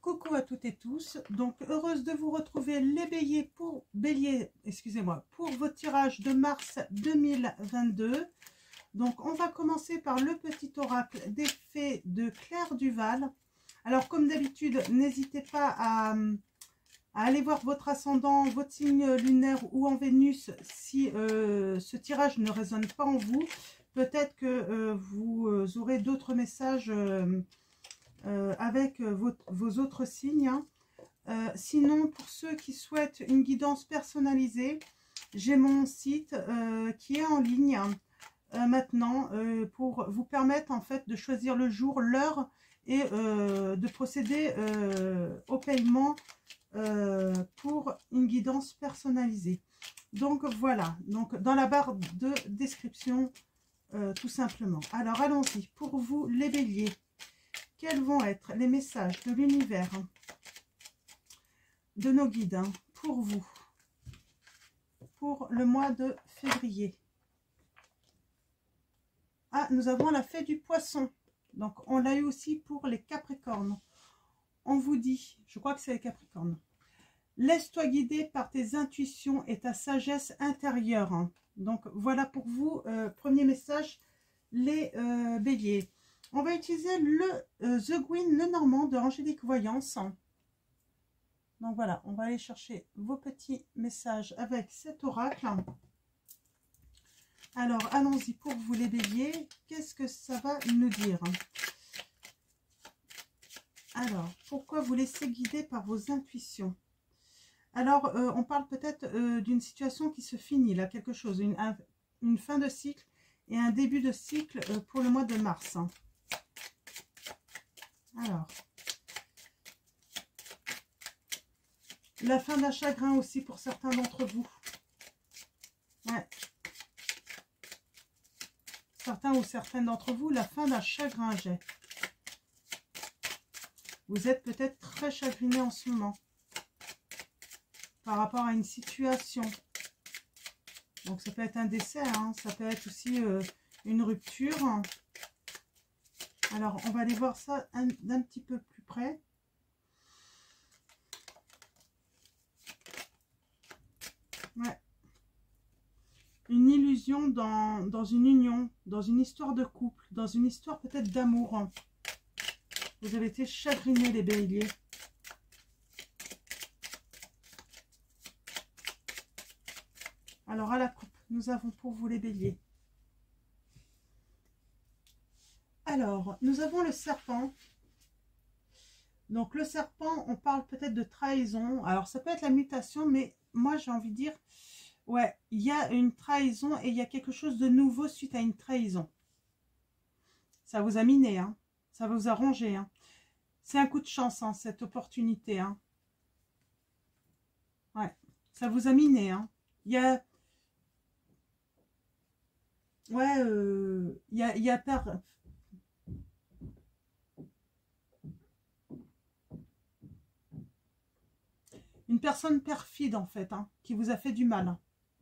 coucou à toutes et tous. Donc heureuse de vous retrouver les béliers, excusez-moi, pour votre tirage de mars 2022. Donc on va commencer par le petit oracle des fées de Claire Duval. Alors comme d'habitude, n'hésitez pas à aller voir votre ascendant, votre signe lunaire ou en Vénus si ce tirage ne résonne pas en vous. Peut-être que vous aurez d'autres messages avec vos autres signes. Sinon, pour ceux qui souhaitent une guidance personnalisée, j'ai mon site qui est en ligne maintenant pour vous permettre en fait de choisir le jour, l'heure et de procéder au paiement pour une guidance personnalisée. Donc voilà, donc dans la barre de description tout simplement. Alors allons-y, pour vous les béliers, quels vont être les messages de l'univers, de nos guides pour vous, pour le mois de février? Ah, nous avons la fée du poisson, donc on l'a eu aussi pour les capricornes. On vous dit, je crois que c'est les capricornes, laisse-toi guider par tes intuitions et ta sagesse intérieure. Donc voilà pour vous, premier message, les béliers. On va utiliser le The Gwyn Lenormand de Angélique Voyance. Donc voilà, on va aller chercher vos petits messages avec cet oracle. Alors allons-y pour vous les béliers, qu'est-ce que ça va nous dire? Alors, pourquoi vous laissez guider par vos intuitions? Alors, on parle peut-être d'une situation qui se finit, là, quelque chose, une fin de cycle et un début de cycle pour le mois de mars. Alors, la fin d'un chagrin aussi pour certains d'entre vous. Ouais. Certains ou certaines d'entre vous, la fin d'un chagrin, j'ai. Vous êtes peut-être très chagriné en ce moment par rapport à une situation. Donc ça peut être un décès, hein, ça peut être aussi une rupture. Alors on va aller voir ça d'un petit peu plus près. Ouais. Une illusion dans une union, dans une histoire de couple, dans une histoire peut-être d'amour. Vous avez été chagrinés les béliers. Alors à la coupe, nous avons pour vous les béliers. Alors, nous avons le serpent. Donc le serpent, on parle peut-être de trahison. Alors ça peut être la mutation, mais moi j'ai envie de dire, ouais, il y a une trahison et il y a quelque chose de nouveau suite à une trahison. Ça vous a miné, hein. Ça vous a rongé, hein. C'est un coup de chance, hein, cette opportunité, hein. Ouais, ça vous a miné, hein. Il y a... Ouais, il y a une personne perfide, en fait, hein, qui vous a fait du mal.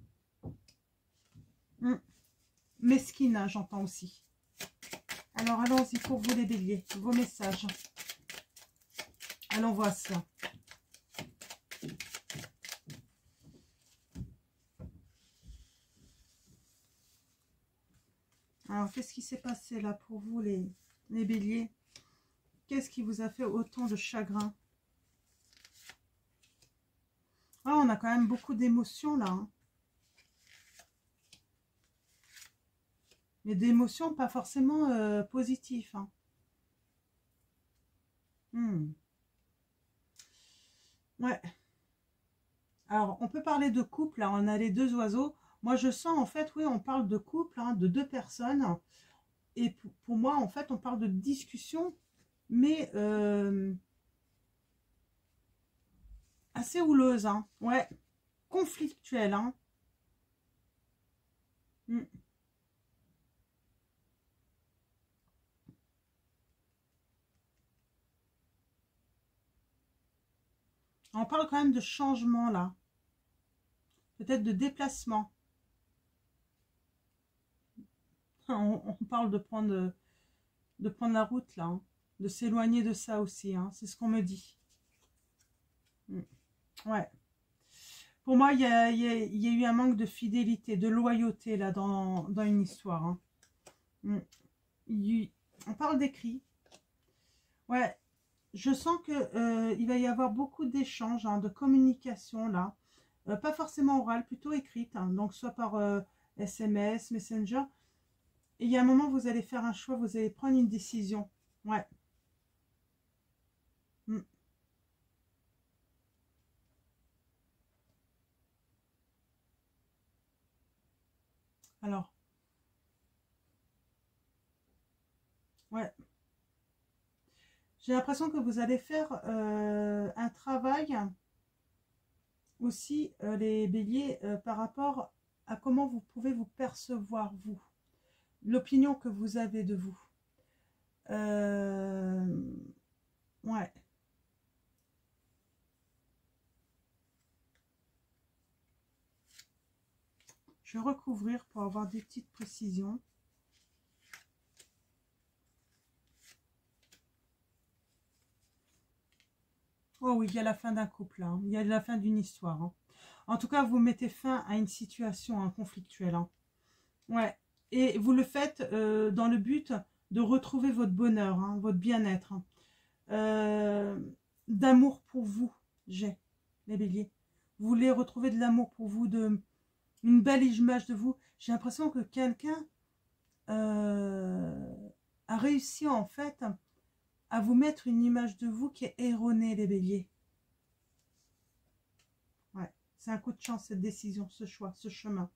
Mesquine, hein, j'entends aussi. Alors, allons-y pour vous les béliers, vos messages. Allons voir ça. Alors, qu'est-ce qui s'est passé là pour vous les béliers? Qu'est-ce qui vous a fait autant de chagrin? Ah, on a quand même beaucoup d'émotions là. Hein. Mais d'émotions pas forcément positives. Hein. Ouais. Alors, on peut parler de couple. Là, on a les deux oiseaux. Moi, je sens en fait, oui, on parle de couple, hein, de deux personnes. Et pour moi, en fait, on parle de discussion, mais assez houleuse. Hein. Ouais. Conflictuelle. Hein. On parle quand même de changement là. Peut-être de déplacement. On parle de prendre la route là. Hein. De s'éloigner de ça aussi. Hein. C'est ce qu'on me dit. Mm. Ouais. Pour moi, il y a eu un manque de fidélité, de loyauté là dans une histoire. Hein. Mm. On parle d'écrit. Ouais. Je sens que il va y avoir beaucoup d'échanges, hein, de communication là. Pas forcément orale, plutôt écrite. Hein. Donc soit par SMS, Messenger. Et il y a un moment, vous allez faire un choix, vous allez prendre une décision. Ouais. Mm. Alors, ouais. J'ai l'impression que vous allez faire un travail aussi, les béliers, par rapport à comment vous pouvez vous percevoir, vous. L'opinion que vous avez de vous. Ouais. Je vais recouvrir pour avoir des petites précisions. Oh oui, il y a la fin d'un couple, hein. Il y a la fin d'une histoire. Hein. En tout cas, vous mettez fin à une situation conflictuelle. Hein. Ouais. Et vous le faites dans le but de retrouver votre bonheur, hein, votre bien-être. Hein. D'amour pour vous, j'ai, les béliers. Vous voulez retrouver de l'amour pour vous, une belle image de vous. J'ai l'impression que quelqu'un a réussi en fait à vous mettre une image de vous qui est erronée, les béliers. Ouais, c'est un coup de chance, cette décision, ce choix, ce chemin.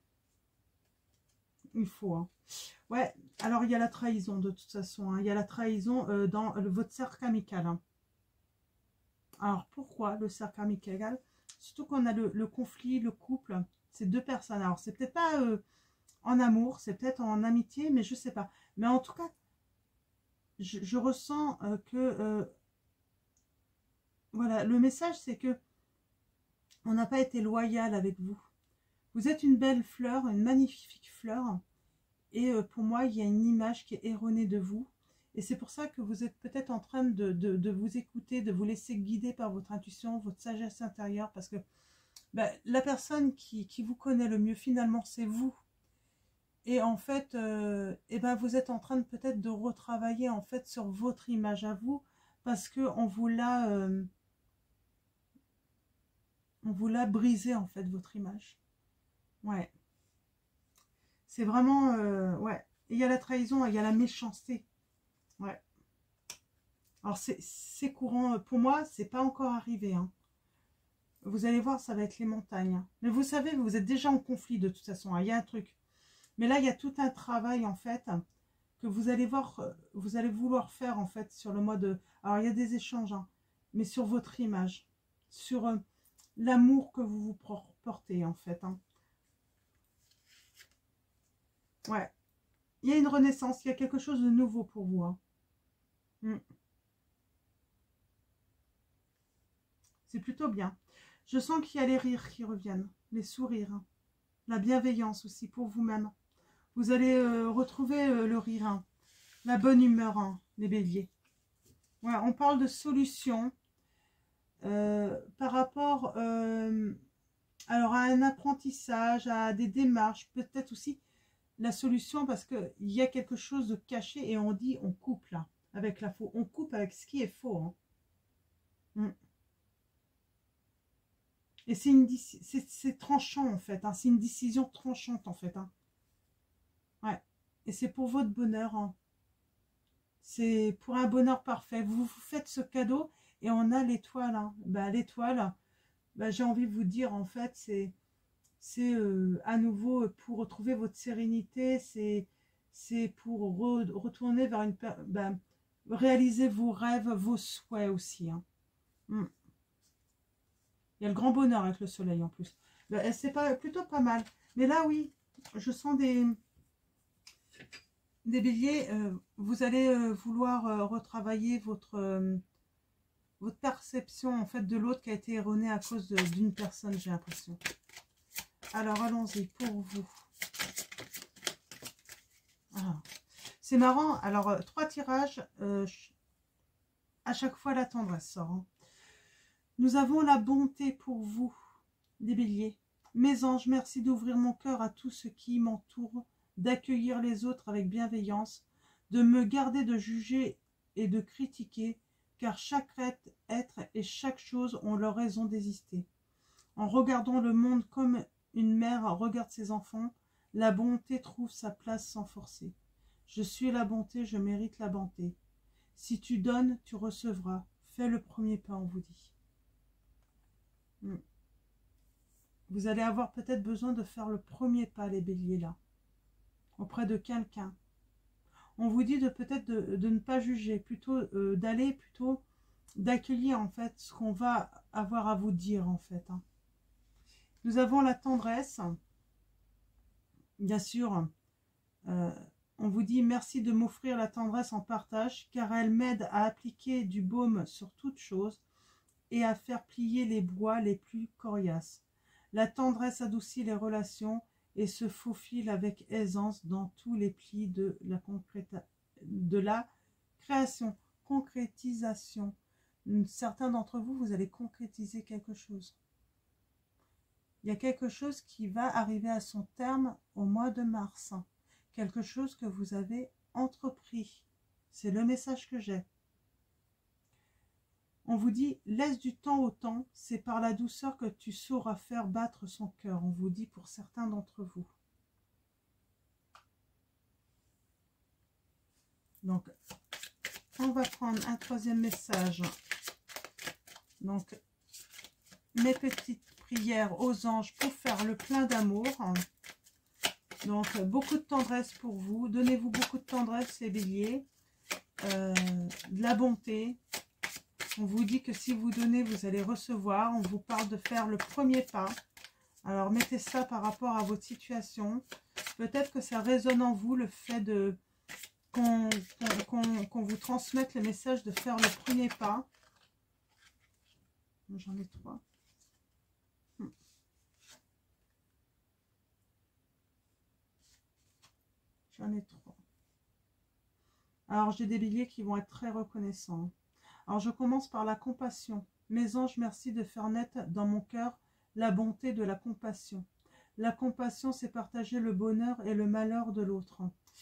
Il faut, hein. Ouais, alors il y a la trahison de toute façon. Hein. Il y a la trahison dans votre cercle amical. Hein. Alors pourquoi le cercle amical? Surtout qu'on a le conflit, le couple, c'est deux personnes. Alors c'est peut-être pas en amour, c'est peut-être en amitié, mais je sais pas. Mais en tout cas, je ressens que voilà, le message c'est que on n'a pas été loyal avec vous. Vous êtes une belle fleur, une magnifique fleur. Et pour moi, il y a une image qui est erronée de vous. Et c'est pour ça que vous êtes peut-être en train de vous écouter, de vous laisser guider par votre intuition, votre sagesse intérieure. Parce que bah, la personne qui vous connaît le mieux, finalement, c'est vous. Et en fait, eh ben, vous êtes en train peut-être de retravailler en fait, sur votre image à vous. Parce qu'on vous l'a brisé, en fait, votre image. Ouais. C'est vraiment... ouais. Il y a la trahison, il y a la méchanceté. Ouais. Alors, c'est courant. Pour moi, c'est pas encore arrivé. Hein. Vous allez voir, ça va être les montagnes. Hein. Mais vous savez, vous êtes déjà en conflit de toute façon. Hein. Il y a un truc. Mais là, il y a tout un travail, en fait, que vous allez voir, vous allez vouloir faire, en fait, sur le mode... Alors, il y a des échanges, hein, mais sur votre image. Sur l'amour que vous vous portez, en fait. Hein. Ouais. Il y a une renaissance. Il y a quelque chose de nouveau pour vous. Hein. Mm. C'est plutôt bien. Je sens qu'il y a les rires qui reviennent, les sourires, hein. La bienveillance aussi pour vous-même. Vous allez retrouver le rire, hein. La bonne humeur, hein, les béliers. Ouais, on parle de solutions par rapport alors à un apprentissage, à des démarches, peut-être aussi la solution parce qu'il y a quelque chose de caché et on dit on coupe là, avec la faux. On coupe avec ce qui est faux. Hein. Mm. Et c'est tranchant en fait, hein. C'est une décision tranchante en fait. Hein. Ouais. Et c'est pour votre bonheur. Hein. C'est pour un bonheur parfait. Vous vous faites ce cadeau et on a l'étoile. Hein. Bah, l'étoile, bah, j'ai envie de vous dire en fait, c'est à nouveau pour retrouver votre sérénité. C'est pour retourner vers bah, réaliser vos rêves, vos souhaits aussi. Hein. Mm. Il y a le grand bonheur avec le soleil en plus. C'est plutôt pas mal. Mais là, oui, je sens des béliers. Vous allez vouloir retravailler votre perception en fait de l'autre qui a été erronée à cause d'une personne, j'ai l'impression. Alors, allons-y pour vous. Ah. C'est marrant. Alors, 3 tirages. À chaque fois, la tendresse sort. Hein. Nous avons la bonté pour vous, les béliers. Mes anges, merci d'ouvrir mon cœur à tout ce qui m'entoure, d'accueillir les autres avec bienveillance, de me garder de juger et de critiquer, car chaque être et chaque chose ont leur raison d'exister. En regardant le monde comme une mère regarde ses enfants, la bonté trouve sa place sans forcer. Je suis la bonté, je mérite la bonté. Si tu donnes, tu recevras. Fais le premier pas, on vous dit. Vous allez avoir peut-être besoin de faire le premier pas, les béliers, là, auprès de quelqu'un. On vous dit de peut-être de ne pas juger, plutôt d'aller plutôt d'accueillir en fait ce qu'on va avoir à vous dire en fait. Nous avons la tendresse, bien sûr. On vous dit merci de m'offrir la tendresse en partage, car elle m'aide à appliquer du baume sur toute chose et à faire plier les bois les plus coriaces. La tendresse adoucit les relations et se faufile avec aisance dans tous les plis de la création, concrétisation. Certains d'entre vous, vous allez concrétiser quelque chose. Il y a quelque chose qui va arriver à son terme au mois de mars. Quelque chose que vous avez entrepris. C'est le message que j'ai. On vous dit, laisse du temps au temps, c'est par la douceur que tu sauras faire battre son cœur. On vous dit pour certains d'entre vous. Donc, on va prendre un troisième message. Donc, mes petites prières aux anges pour faire le plein d'amour. Donc, beaucoup de tendresse pour vous. Donnez-vous beaucoup de tendresse, les béliers. De la bonté. On vous dit que si vous donnez, vous allez recevoir. On vous parle de faire le premier pas. Alors, mettez ça par rapport à votre situation. Peut-être que ça résonne en vous, le fait de qu'on vous transmette le message de faire le premier pas. J'en ai 3. J'en ai 3. Alors, j'ai des béliers qui vont être très reconnaissants. Alors, je commence par la compassion. Mes anges, merci de faire naître dans mon cœur la bonté de la compassion. La compassion, c'est partager le bonheur et le malheur de l'autre.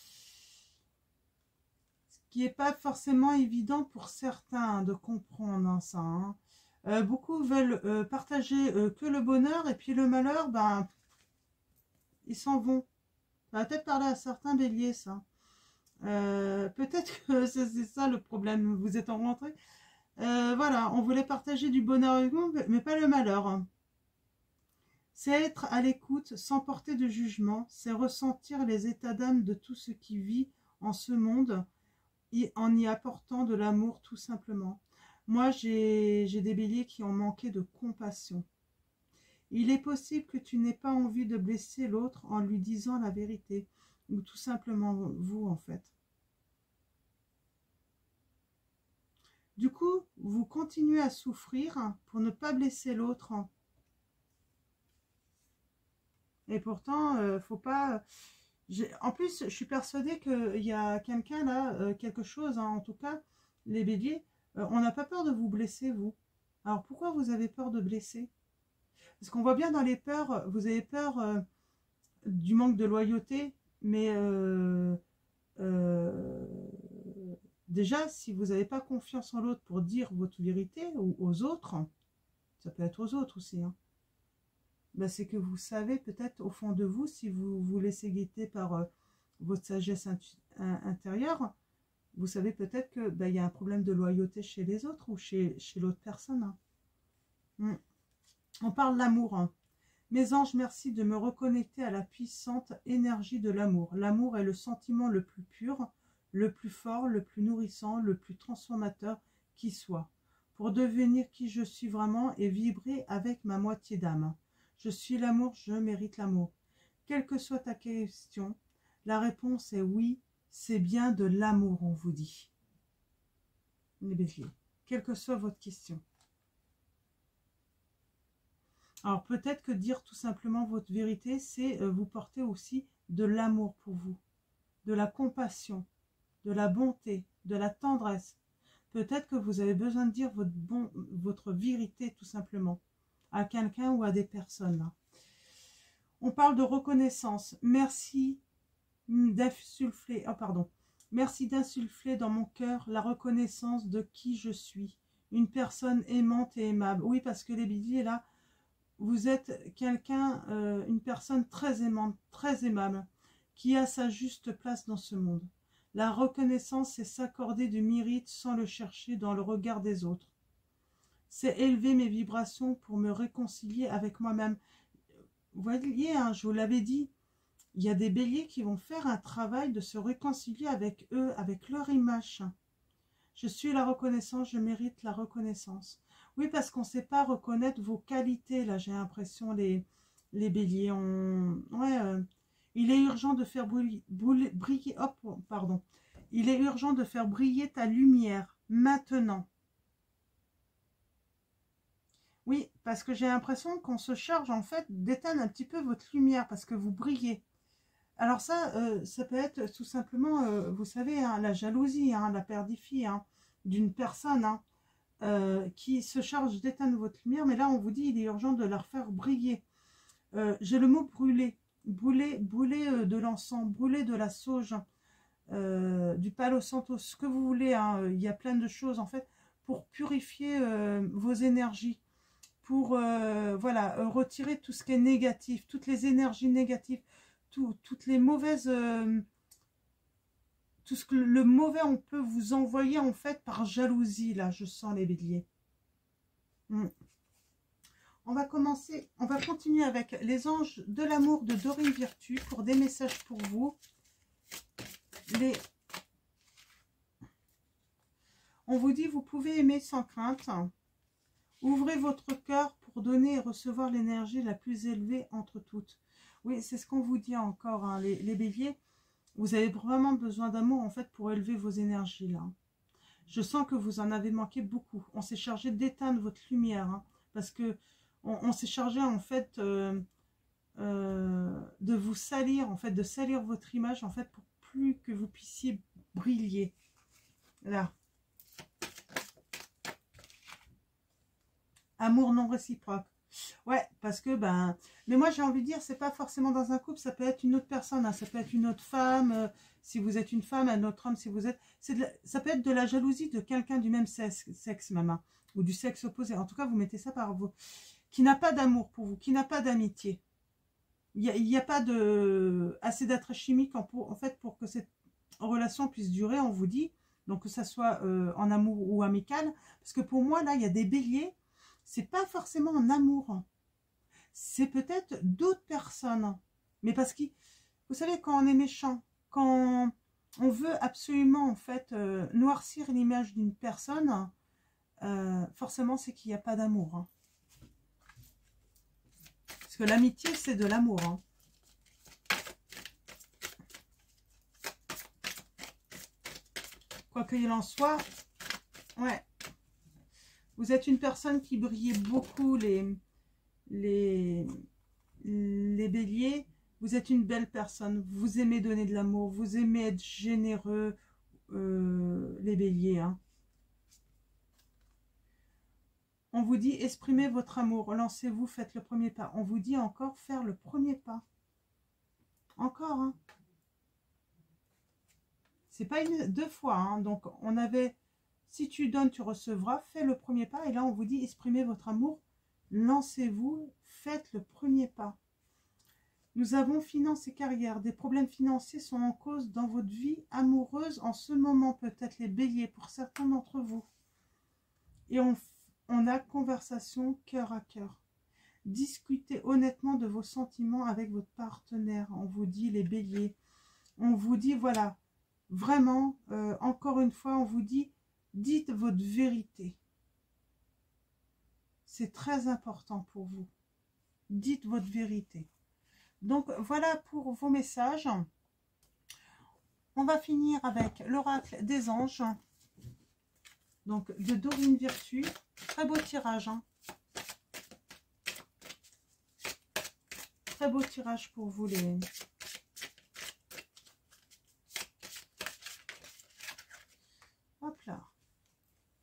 Ce qui n'est pas forcément évident pour certains de comprendre ça. Beaucoup veulent partager que le bonheur et puis le malheur, ben, ils s'en vont. Ça va peut-être parler à certains béliers, ça. Peut-être que c'est ça le problème, vous êtes en rentrée. Voilà, on voulait partager du bonheur avec vous, mais pas le malheur. C'est être à l'écoute sans porter de jugement, c'est ressentir les états d'âme de tout ce qui vit en ce monde, en y apportant de l'amour tout simplement. Moi, j'ai des béliers qui ont manqué de compassion. Il est possible que tu n'aies pas envie de blesser l'autre en lui disant la vérité, ou tout simplement vous en fait. Du coup, vous continuez à souffrir pour ne pas blesser l'autre. Et pourtant, faut pas... En plus, je suis persuadée qu'il y a quelqu'un là, quelque chose, en tout cas, les béliers, on n'a pas peur de vous blesser, vous. Alors, pourquoi vous avez peur de blesser? Parce qu'on voit bien dans les peurs, vous avez peur du manque de loyauté, mais... déjà, si vous n'avez pas confiance en l'autre pour dire votre vérité ou aux autres, ça peut être aux autres aussi, hein, ben c'est que vous savez peut-être au fond de vous, si vous vous laissez guider par votre sagesse intérieure, vous savez peut-être que ben, y a un problème de loyauté chez les autres ou chez l'autre personne. Hein. On parle de l'amour. Hein. Mes anges, merci de me reconnecter à la puissante énergie de l'amour. L'amour est le sentiment le plus pur, le plus fort, le plus nourrissant, le plus transformateur qui soit, pour devenir qui je suis vraiment et vibrer avec ma moitié d'âme. Je suis l'amour, je mérite l'amour. Quelle que soit ta question, la réponse est oui, c'est bien de l'amour, on vous dit. Les béliers, quelle que soit votre question. Alors peut-être que dire tout simplement votre vérité, c'est vous porter aussi de l'amour pour vous, de la compassion, de la bonté, de la tendresse. Peut-être que vous avez besoin de dire votre vérité tout simplement à quelqu'un ou à des personnes. On parle de reconnaissance. Merci d'insuffler, merci d'insuffler dans mon cœur la reconnaissance de qui je suis. Une personne aimante et aimable. Oui, parce que les béliers, là, vous êtes quelqu'un, une personne très aimante, très aimable, qui a sa juste place dans ce monde. La reconnaissance, c'est s'accorder du mérite sans le chercher dans le regard des autres. C'est élever mes vibrations pour me réconcilier avec moi-même. Vous voyez, hein, je vous l'avais dit, il y a des béliers qui vont faire un travail de se réconcilier avec eux, avec leur image. Je suis la reconnaissance, je mérite la reconnaissance. Oui, parce qu'on ne sait pas reconnaître vos qualités, là, j'ai l'impression, les béliers. Il est urgent de faire briller, Il est urgent de faire briller ta lumière, maintenant. Oui, parce que j'ai l'impression qu'on se charge, en fait, d'éteindre un petit peu votre lumière, parce que vous brillez. Alors ça, ça peut être tout simplement, vous savez, hein, la jalousie, hein, la perdifie hein, d'une personne qui se charge d'éteindre votre lumière. Mais là, on vous dit, il est urgent de la faire briller. J'ai le mot brûler. Brûler de l'encens, brûler de la sauge, du palo santo, ce que vous voulez. Hein, il y a plein de choses, en fait, pour purifier vos énergies. Pour voilà, retirer tout ce qui est négatif, toutes les énergies négatives, toutes les mauvaises, tout ce que le mauvais on peut vous envoyer en fait par jalousie, là, je sens les béliers. On va continuer avec les anges de l'amour de Dorine Virtue pour des messages pour vous. On vous dit, vous pouvez aimer sans crainte. Ouvrez votre cœur pour donner et recevoir l'énergie la plus élevée entre toutes. Oui, c'est ce qu'on vous dit encore, hein, les béliers. Vous avez vraiment besoin d'amour, en fait, pour élever vos énergies, là. Je sens que vous en avez manqué beaucoup. On s'est chargé d'éteindre votre lumière, hein, parce que on s'est chargé, en fait, de vous salir, en fait, de salir votre image, en fait, pour plus que vous puissiez briller. Là. Amour non réciproque. Ouais, parce que, mais moi j'ai envie de dire, c'est pas forcément dans un couple, ça peut être une autre personne, hein, ça peut être une autre femme, si vous êtes une femme, un autre homme, si vous êtes... ça peut être de la jalousie de quelqu'un du même sexe, maman, ou du sexe opposé. En tout cas, vous mettez ça par vous. Qui n'a pas d'amour pour vous, qui n'a pas d'amitié. Il n'y a pas assez d'attrait chimique, en fait, pour que cette relation puisse durer, on vous dit, donc que ça soit en amour ou amical, parce que pour moi, là, il y a des béliers, c'est pas forcément en amour, c'est peut-être d'autres personnes, mais parce que, vous savez, quand on est méchant, quand on veut absolument, en fait, noircir l'image d'une personne, forcément, c'est qu'il n'y a pas d'amour, hein. Parce que l'amitié, c'est de l'amour, hein. Quoi qu'il en soit, ouais. Vous êtes une personne qui brillait beaucoup, les béliers. Vous êtes une belle personne. Vous aimez donner de l'amour. Vous aimez être généreux, les béliers. Hein. On vous dit, exprimez votre amour. Lancez-vous, faites le premier pas. On vous dit encore, faire le premier pas. Encore, hein. C'est pas deux fois. Hein. Donc, on avait... Si tu donnes, tu recevras. Fais le premier pas. Et là, on vous dit, exprimez votre amour. Lancez-vous, faites le premier pas. Nous avons finances et carrière. Des problèmes financiers sont en cause dans votre vie amoureuse en ce moment. Peut-être les béliers pour certains d'entre vous. Et on a conversation cœur à cœur. Discutez honnêtement de vos sentiments avec votre partenaire. On vous dit les béliers. On vous dit, voilà, vraiment, encore une fois, on vous dit, dites votre vérité. C'est très important pour vous. Dites votre vérité. Donc, voilà pour vos messages. On va finir avec l'oracle des anges. Donc, de Dorine Virtue. Très beau tirage. Hein. Très beau tirage pour vous, les... Hop là.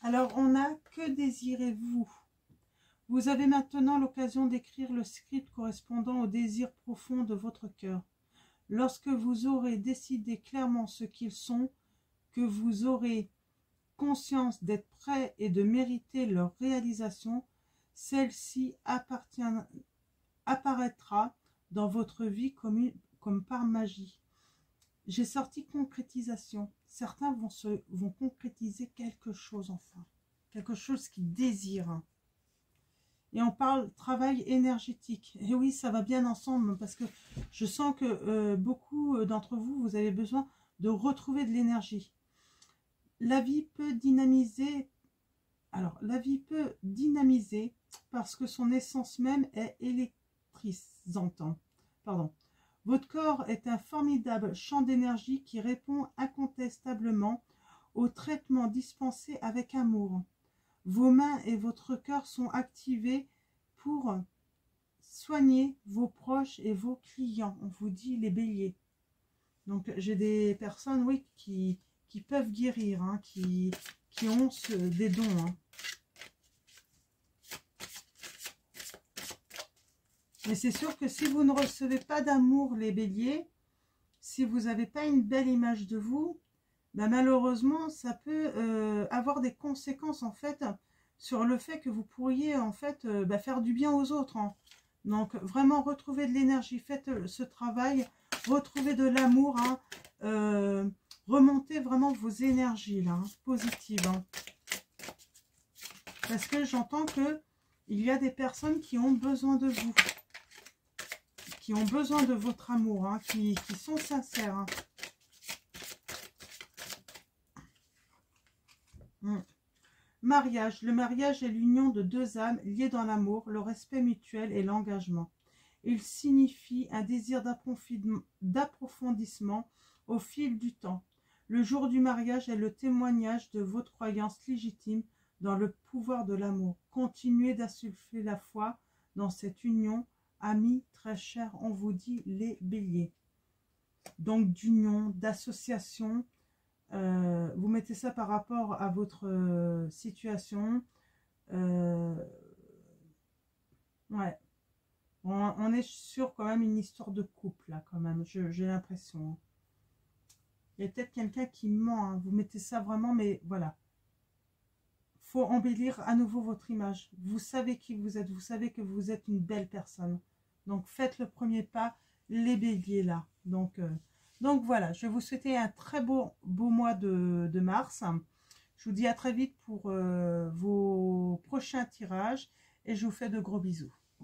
Alors, on a que désirez-vous? Vous avez maintenant l'occasion d'écrire le script correspondant au désir profond de votre cœur. Lorsque vous aurez décidé clairement ce qu'ils sont, que vous aurez conscience d'être prêt et de mériter leur réalisation, celle-ci apparaîtra dans votre vie comme par magie. J'ai sorti concrétisation. Certains vont concrétiser quelque chose enfin. Quelque chose qu'ils désirent. Et on parle travail énergétique. Et oui, ça va bien ensemble parce que je sens que beaucoup d'entre vous, vous avez besoin de retrouver de l'énergie. La vie peut dynamiser. Alors, la vie peut dynamiser parce que son essence même est électrisante. Pardon. Votre corps est un formidable champ d'énergie qui répond incontestablement au traitement dispensé avec amour. Vos mains et votre cœur sont activés pour soigner vos proches et vos clients. On vous dit les béliers. Donc, j'ai des personnes, oui, qui peuvent guérir, hein, qui ont des dons. Hein. Mais c'est sûr que si vous ne recevez pas d'amour, les béliers, si vous n'avez pas une belle image de vous, ben malheureusement, ça peut avoir des conséquences, en fait, sur le fait que vous pourriez, en fait, faire du bien aux autres. Hein. Donc, vraiment, retrouvez de l'énergie, faites ce travail, retrouvez de l'amour, hein, remontez vraiment vos énergies, là, hein, positives. Hein. Parce que j'entends que il y a des personnes qui ont besoin de vous, qui ont besoin de votre amour, hein, qui sont sincères. Hein. Mariage. Le mariage est l'union de deux âmes liées dans l'amour, le respect mutuel et l'engagement. Il signifie un désir d'approfondissement au fil du temps. Le jour du mariage est le témoignage de votre croyance légitime dans le pouvoir de l'amour. Continuez d'insuffler la foi dans cette union. Amis très chers, on vous dit les béliers. Donc d'union, d'association. Vous mettez ça par rapport à votre situation. Ouais. On est sur quand même une histoire de couple, là, quand même. J'ai l'impression. Il y a peut-être quelqu'un qui ment. Hein. Vous mettez ça vraiment, mais voilà. Faut embellir à nouveau votre image. Vous savez qui vous êtes. Vous savez que vous êtes une belle personne. Donc, faites le premier pas. Les béliers, là. Donc voilà, je vais vous souhaiter un très beau mois de mars. Je vous dis à très vite pour vos prochains tirages et je vous fais de gros bisous.